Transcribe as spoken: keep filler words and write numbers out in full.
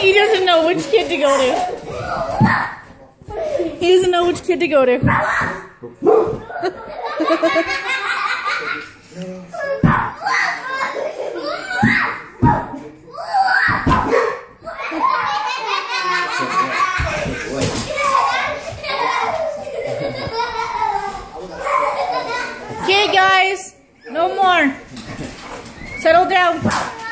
He doesn't know which kid to go to. He doesn't know which kid to go to. Okay, guys, no more. Settle down.